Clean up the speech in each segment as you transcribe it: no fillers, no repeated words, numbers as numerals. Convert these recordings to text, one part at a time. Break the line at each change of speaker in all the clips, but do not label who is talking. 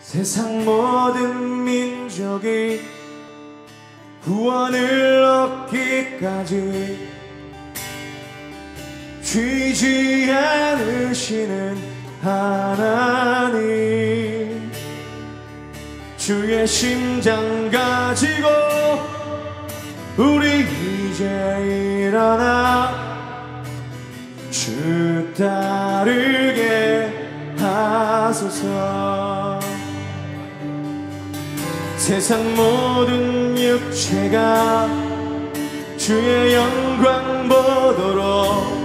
세상 모든 민족이 구원을 얻기까지 쉬지 않으시는 하나님, 주의 심장 가지고 우리 이제 일어나 주 따르게 하소서. 세상 모든 육체가 주의 영광 보도록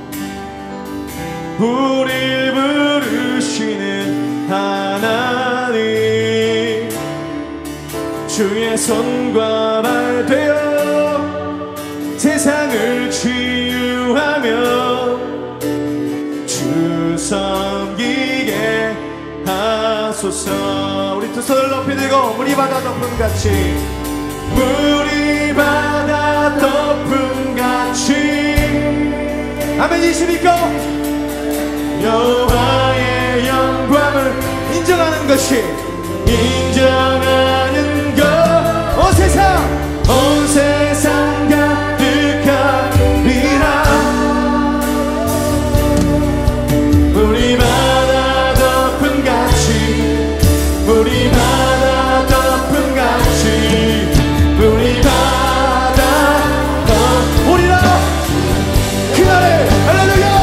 우릴 부르시는 하나님, 주의 손과 발 되어 세상을 치유하며 주 섬기게 하소서. 우리 두 손을 높이 들고 물이 바다 덮음같이, 물이 바다 덮음같이, 아멘이십니까? 여호와의 영광을 인정하는 것이, 인정하는 것, 온 세상 가득하리라. 물이 바다 덮음같이, 물이 바다 덮음같이, 물이 바다 덮으리라. 그날에 할렐루야.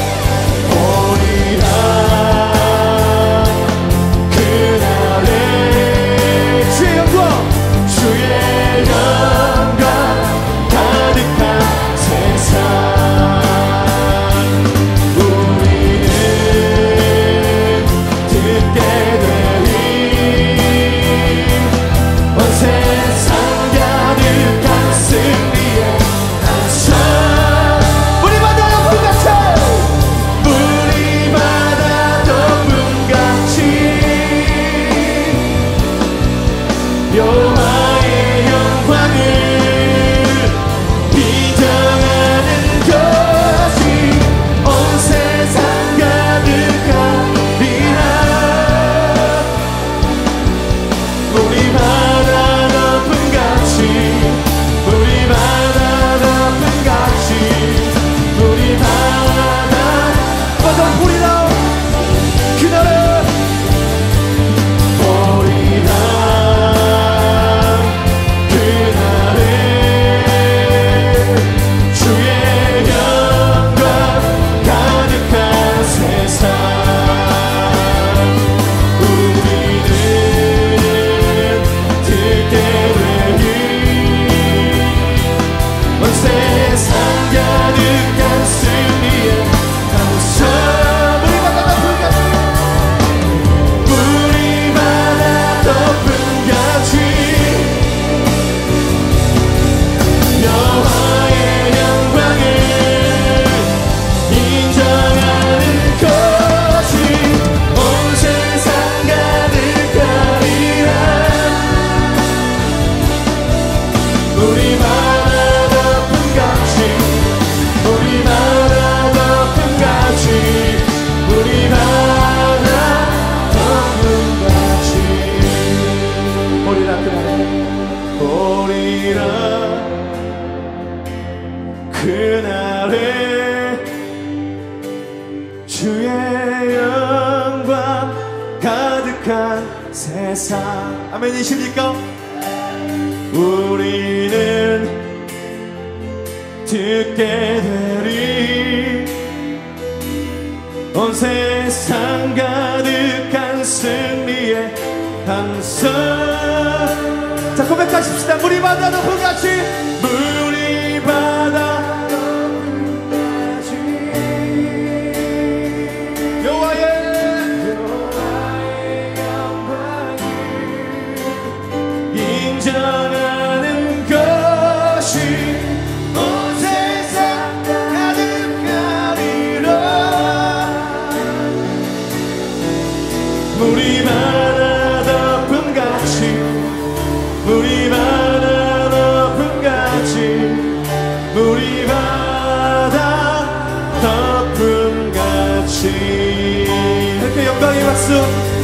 그날에 주의 영광 가득한 세상, 아멘이십니까? 우리는 듣게 되리, 온 세상 가득한 승리의 함성. 자, 고백하십시다. 물이 바다 덮음같이, 물이 바다 덮음같이, 여호와의 영광을 인정하는 것이 온 세상 가득하리라. 물이 바다 덮음같이, 물이 바다 덮음같이, 물이 바다 덮음같이. 이렇게 영광의 박수.